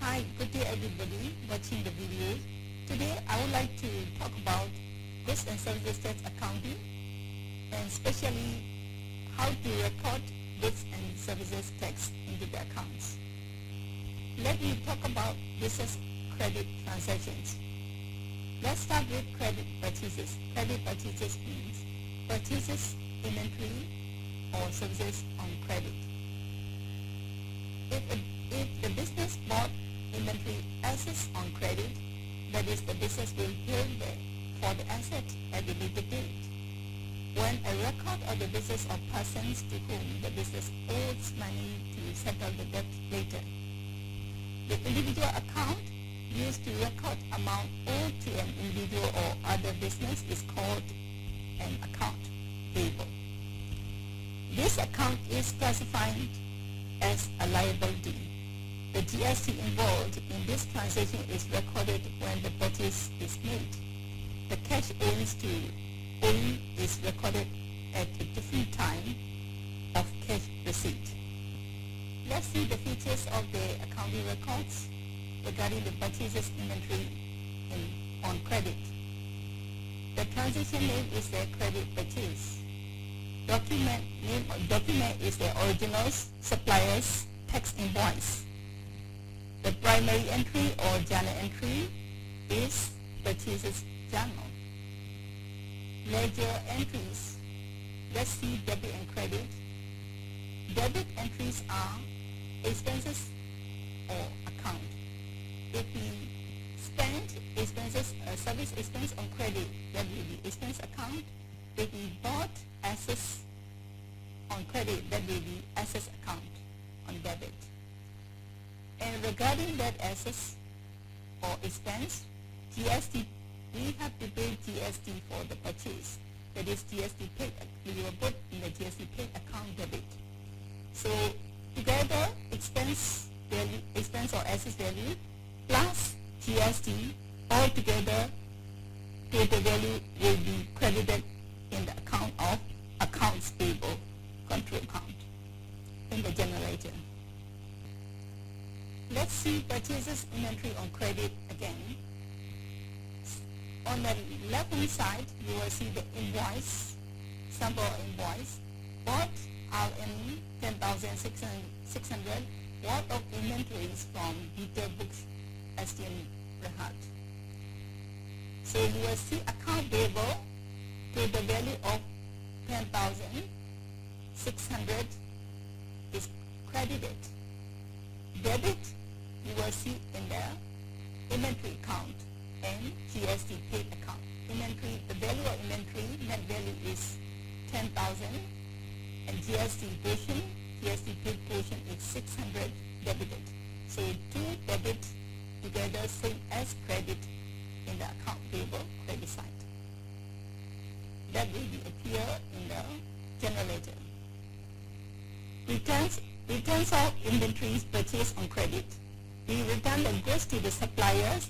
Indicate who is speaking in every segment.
Speaker 1: Hi, good day everybody watching the video. Today I would like to talk about goods and services tax accounting, and especially how to record goods and services tax into the accounts. Let me talk about business credit transactions. Let's start with credit purchases. Credit purchases means purchases inventory or services on credit. If the business bought inventory assets on credit, that is, the business will pay for the asset at a later date. When a record of the business or persons to whom the business owes money to settle the debt later. The individual account used to record amount owed to an individual or other business is called an account payable. This account is classified as a liability. The GST involved in this transaction is recorded when the purchase is made. The cash owing is recorded at a different time of cash receipt. Let's see the features of the accounting records regarding the purchases inventory on credit. The transaction name is the credit purchase. Name of document is the originals, suppliers, tax invoice. The primary entry or journal entry is purchases journal. Ledger entries. Let's see debit and credit. Debit entries are expenses or account. If we spend expenses, service expense on credit, that will be expense account. If we bought assets on credit, that will be assets account on debit. And regarding that assets or expense, GST, we have to pay GST for the purchase. That is GST paid, we will put in the GST paid account debit. So together, expense value, expense or assets value plus GST all together, total value will be credited in the account of accounts payable control account in the general ledger. Let's see purchases inventory on credit again. On the left hand side, you will see the invoice, sample invoice. Bought RM 10,600 worth of inventories from detail books STM Berhad. So you will see account payable to the value of 10,600 is credited. Debit, you will see in the inventory account and GST paid account. Inventory, the value of inventory, net value is 10,000, and GST portion, GST paid portion is 600 debited. So two debit together same as credit in the account payable credit side. That will be appear in the general ledger. Returns of inventories purchased on credit. We return the goods to the suppliers.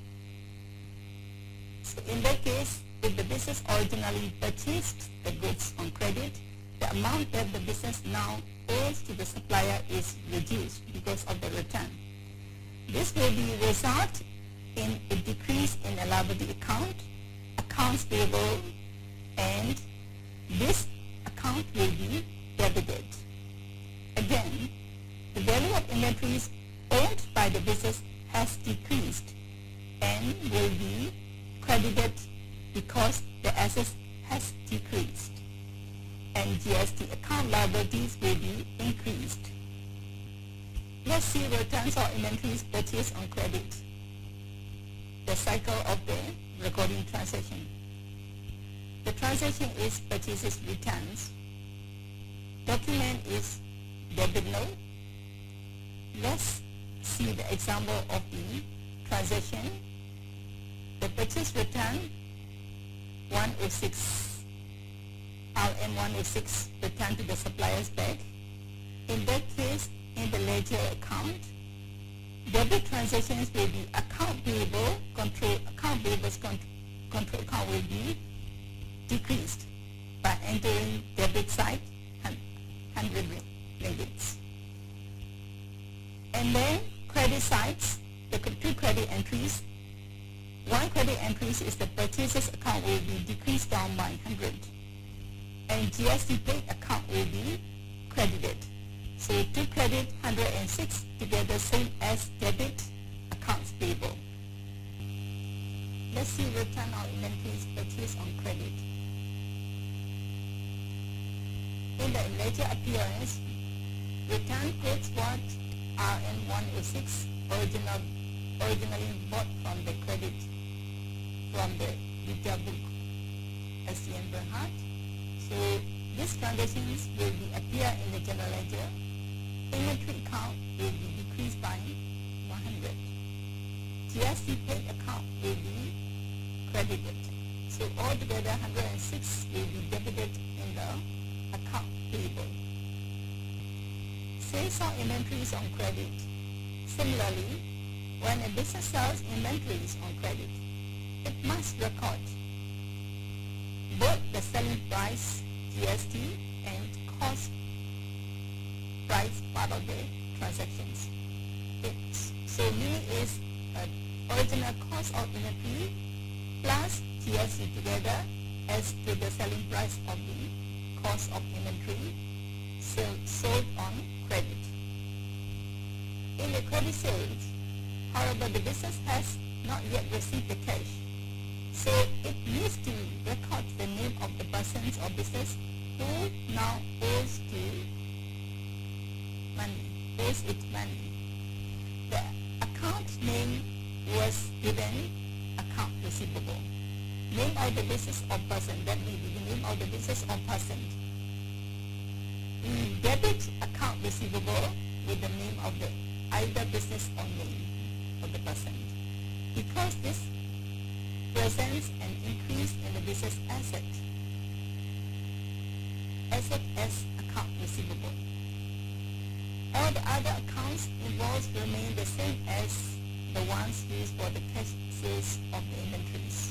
Speaker 1: So in that case, if the business originally purchased the goods on credit, the amount that the business now owes to the supplier is reduced because of the return. This will result in a decrease in a liability account, accounts payable, and this account will be debited. Again, the value of inventories owned by the business has decreased and will be credited because the assets has decreased, and GST account liabilities will be increased. Let's see returns or inventories purchased on credit. The cycle of the recording transaction. The transaction is purchases returns. Document is debit note. Let's see the example of the transaction. The purchase return 106, RM 106 return to the supplier's bag. In that case, in the ledger account, debit transactions will be account payable, control account payables control account will be decreased by entering debit side 100 ringgits. And then credit sides, the two credit entries. One credit entry is the purchases account will be decreased down by 100, and GST paid account will be credited. So to credit 106 together same as debit accounts payable. Let's see return on inventories purchased on credit. In the ledger appearance, return quotes what RN 106 originally bought from the credit from the retail book SCM Bernhardt. So these transactions will be appear in the general ledger. Inventory account will be decreased by 100. GST paid account will be credited. So altogether 106 will be debited in the account payable. Sales of inventories on credit. Similarly, when a business sells inventories on credit, it must record both the selling price, GST, and cost price part of the transactions. So meaning is original cost of inventory plus GST together as to the selling price of the cost of inventory sold on credit. In the credit sales, however, the business has not yet received the cash. So it needs to record the name of the persons or business who now owes it money. The account name was given account receivable. Name of the business or person, that may be the name of the business or person. We debit account receivable with the name of the either business or name of the person, because this presents an increase in the business asset as account receivable. All the other accounts involved remain the same as the ones used for the cash sales of the inventories.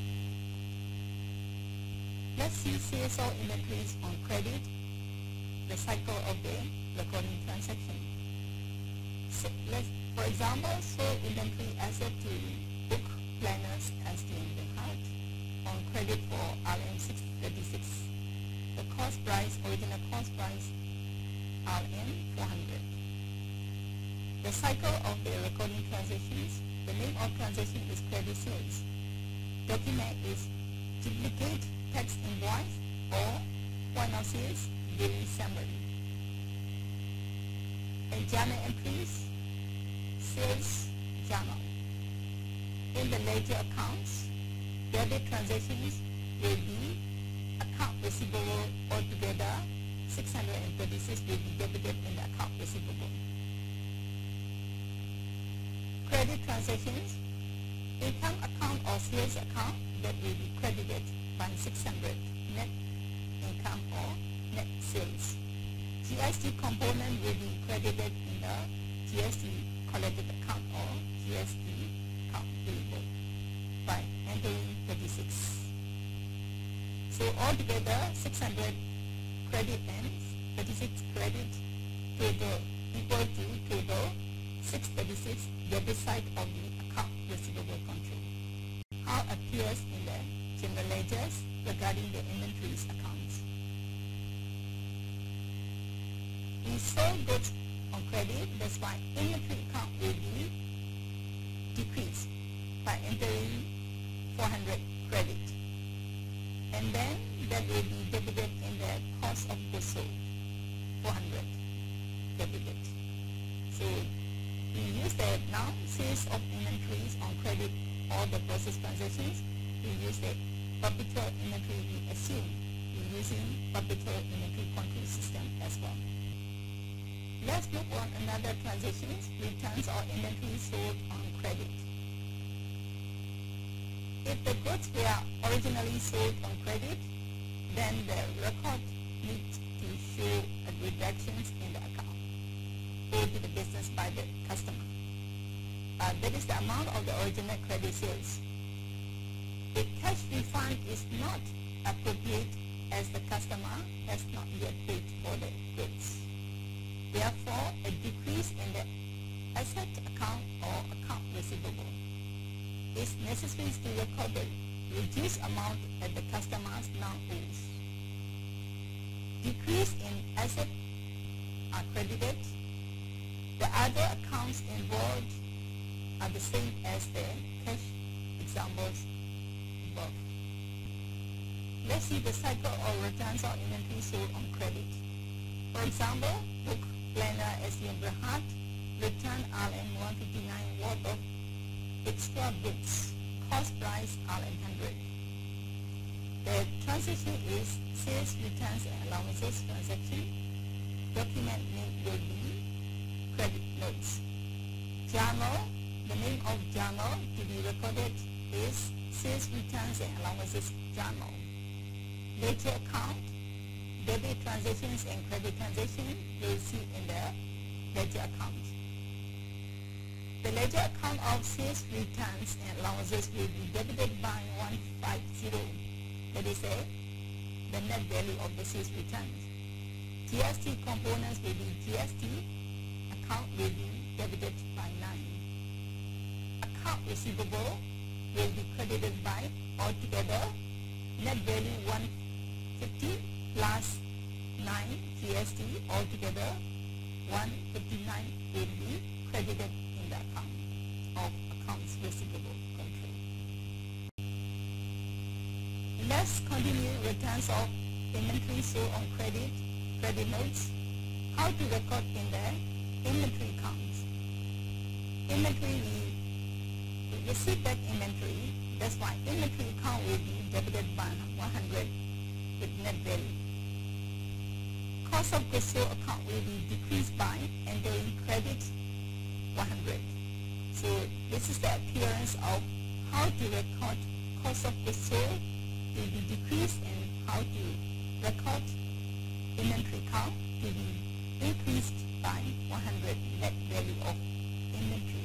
Speaker 1: Let's see sales of inventories on credit, the cycle of the recording transaction. So for example, sold inventory asset to book planners STM Bernhardt on credit for RN 636. The cost price, original cost price, RN 400. The cycle of the recording transactions, the name of transaction is credit sales. Document is duplicate tax invoice or point of sales daily summary. And journal entries, sales journal. In the ledger accounts, debit transactions will be account receivable altogether 636 will be debited in the account receivable. Credit transactions, income account or sales account that will be credited by 600 net income or net sales. GST component will be credited in the GST collected account or GST account payable by entering 36. So altogether 600 credit and 36 credit total equal to total 636 debit side of the account receivable control. How appears in the general ledgers regarding the inventories accounts. We sold goods on credit, that's why inventory account will be decreased by entering 400 credit. And then that will be debited in the cost of goods sold, 400 debited. So we use the now sales of inventories on credit or the process transactions. We use the perpetual inventory, we assume we're using perpetual inventory control system as well. Let's look on another transactions, returns or inventory sold on credit. If the goods were originally sold on credit, then the record needs to show a reductions in the account owed to the business by the customer. That is the amount of the original credit sales. If cash refund is not appropriate as the customer has not yet paid for the goods. Therefore, a decrease in the asset account or account receivable. It's necessary to record the reduced amount that the customers now owes. Decrease in asset are credited. The other accounts involved are the same as the cash examples above. Let's see the cycle or returns of inventory sold on credit. For example, book planner SDM Berhad return RN 159 worth of extra goods, cost price RN 100. The transaction is sales returns and allowances transaction. Document name will be credit notes. Journal, the name of journal to be recorded is sales returns and allowances journal. Ledger account, debit transactions and credit transactions will see in the ledger account. The ledger account of sales returns and allowances will be debited by 150. That is the net value of the sales returns. GST components will be GST account will be debited by 9. Account receivable will be credited by altogether net value 150 plus 9 GST, altogether 159 will be credited in the account of accounts receivable control. Let's continue returns of inventory sold on credit notes. How to record in the inventory accounts. Inventory, we receive back inventory. That's why inventory account will be debited by 100 with net value. Cost of goods sold account will be decreased by entering credit 100. So this is the appearance of how to record cost of goods sold will be decreased and how to record inventory account will be increased by 100 net value of inventory.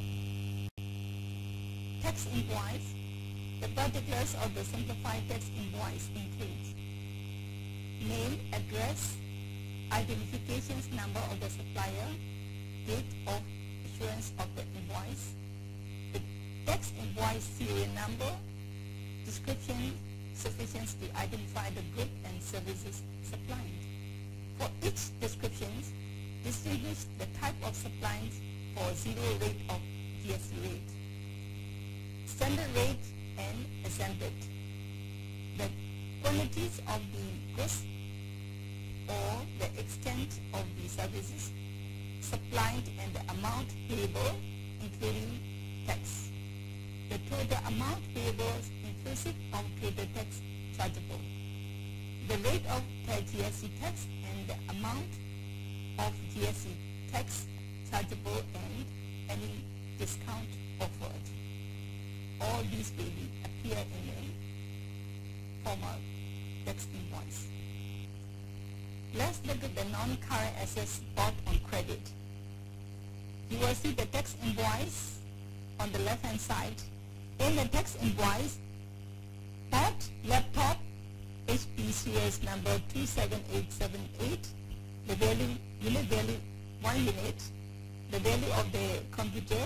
Speaker 1: Tax invoice. The particulars of the simplified tax invoice include name, address, identifications number of the supplier, date of issuance of the invoice, the tax invoice serial number, description sufficient to identify the goods and services supplied. For each description, distinguish the type of supplied for zero rate of GST rate, standard rate and exempted. The quantities of the goods or the extent of the services supplied and the amount payable including tax. The total amount payable inclusive of total tax chargeable. The rate of the GST tax and the amount of GST tax chargeable and any discount offered. All these will appear in the formal tax invoice. Let's look at the non-current assets bought on credit. You will see the tax invoice on the left hand side. In the tax invoice, bought laptop HP series number 27878, the value, unit value 1 unit, the value of the computer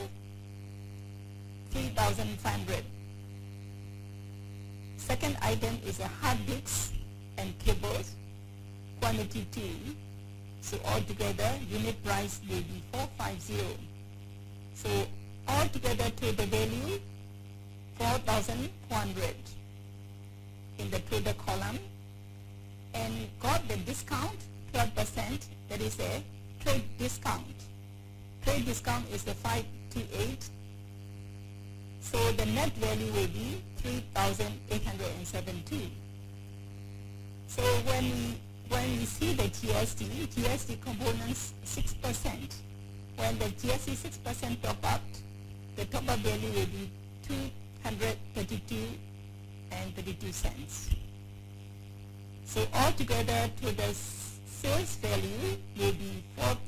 Speaker 1: 3,500. Second item is a hard disk and cables, quantity 2. So altogether unit price will be 450. So altogether total value 4,400 in the total column, and got the discount 12%, that is a trade discount. Trade discount is the 528. So the net value will be 3,872. So when we see the GST components 6%, when the GST 6% top up, the top up value will be 232.32 cents. So altogether to the sales value will be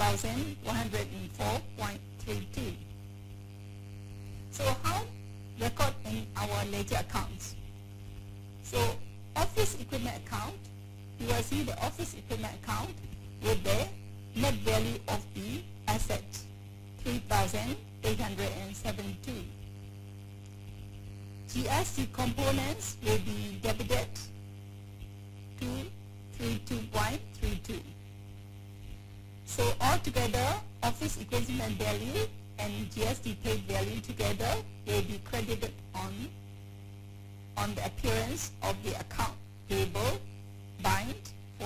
Speaker 1: 4,104.32. So how record in our ledger accounts? So office equipment account, you will see the office equipment account with the net value of the asset 3,872. GST components will be debited to 32.32. So altogether, office equipment value and GST paid value together will be credited on the appearance of the account payable bind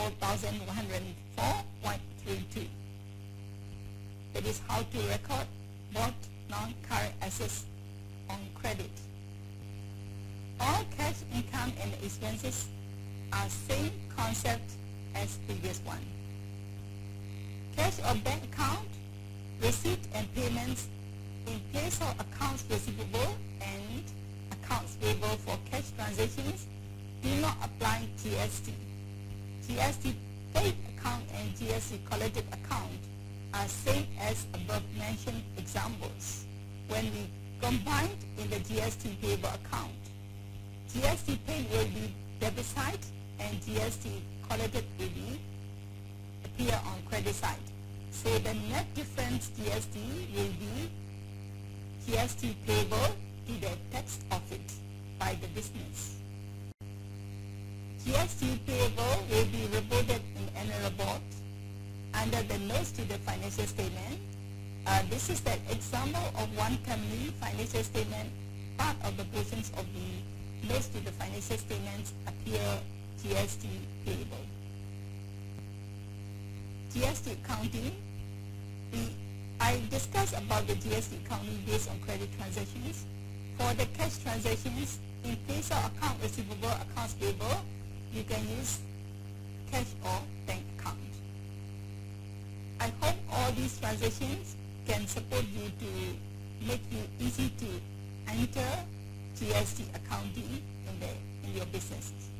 Speaker 1: 4,104.32. That is how to record both non-current assets on credit. All cash income and expenses are same concept as previous one. Cash or bank account, receipt and payments in place of accounts receivable and accounts payable for cash transactions do not apply GST. GST paid account and GST collected account are same as above mentioned examples. When we combined in the GST payable account, GST paid will be debit side and GST collected will be appear on credit side. So the net difference GST will be GST payable to the tax office by the business. GST payable will be reported in annual report under the notes to the financial statement. This is the example of one company financial statement. Part of the portions of the notes to the financial statements appear GST payable. GST accounting. I discussed about the GST accounting based on credit transactions. For the cash transactions, in place of account receivable, accounts payable, you can use cash or bank account. I hope all these transactions can support you to make you easy to enter GST accounting in your businesses.